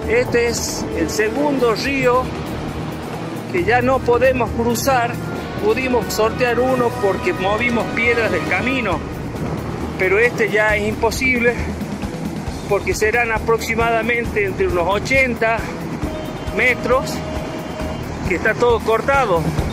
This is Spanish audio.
Este es el segundo río que ya no podemos cruzar. Pudimos sortear uno porque movimos piedras del camino, pero este ya es imposible porque serán aproximadamente entre unos 80 metros que está todo cortado.